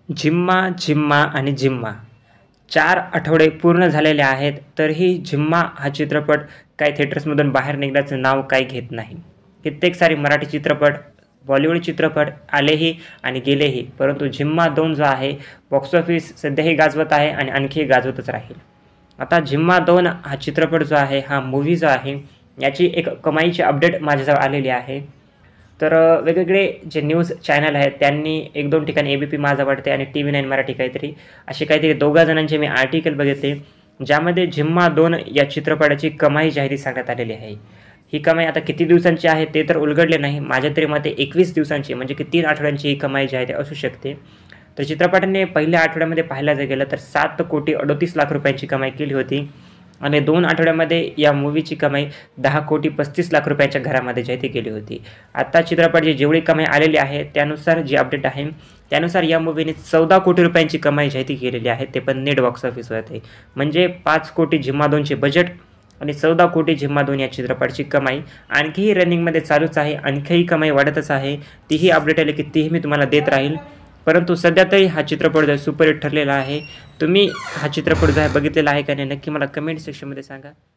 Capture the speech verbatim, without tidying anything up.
झिम्मा, झिम्मा आणि झिम्मा चार आठवडे पूर्ण झालेले आहेत, तरीही झिम्मा हा चित्रपट काही थिएटर्समधून बाहेर निघण्याचं नाव काही घेत नाही. कित्येक सारे मराठी चित्रपट, बॉलिवूड चित्रपट आलेही आणि गेलेही, परंतु झिम्मा दोन जो आहे बॉक्स ऑफिस सध्याही गाजवत आहे आणि आणखीही गाजवतच राहील. आता झिम्मा दोन हा चित्रपट जो आहे, हा मूव्ही जो आहे, याची एक कमाईची अपडेट माझ्याजवळ आलेली आहे. तर वेगवेगळे जे न्यूज चॅनल आहेत त्यांनी एक दोन ठिकाणी ए बी पी माझा वाटते आणि टी व्ही नाईन मराठी काहीतरी असे काहीतरी दोघा जणांचे मी आर्टिकल बघितले, ज्यामध्ये झिम्मा दोन या चित्रपटाची कमाई जाहिरात सांगण्यात आलेली आहे. ही कमाई आता किती दिवसांची आहे ते तर उलगडले नाही, माझ्या तरी मते एकवीस दिवसांची म्हणजे की तीन आठवड्यांची ही कमाई जी आहे ती असू शकते. तर चित्रपटाने पहिल्या आठवड्यामध्ये पाहायला जर गेलं तर सात कोटी अडोतीस लाख रुपयांची कमाई केली होती आणि दोन आठवड्यामध्ये या मूव्हीची कमाई दहा कोटी पस्तीस लाख रुपयांच्या घरामध्ये जी आहे ती केली होती. आता चित्रपटाची जेवढी कमाई आलेली आहे त्यानुसार जी अपडेट आहे त्यानुसार या मूव्हीने चौदा कोटी रुपयांची कमाई जी आहे ती केलेली आहे, ते पण नेट बॉक्स ऑफिसवरती. म्हणजे पाच कोटी झिम्मा दोनचे बजेट आणि चौदा कोटी झिम्मा दोन या चित्रपटाची कमाई आणखीही रनिंगमध्ये चालूच आहे, आणखीही कमाई वाढतच आहे. तीही अपडेट आली की तीही मी तुम्हाला देत राहील. परंतु सध्या तरी हा चित्रपट जो सुपरहिट ठरलेला आहे. तुम्ही हा चित्रपट जो आहे बघितलेला आहे का नाही, नक्की मला कमेंट सेक्शनमध्ये सांगा.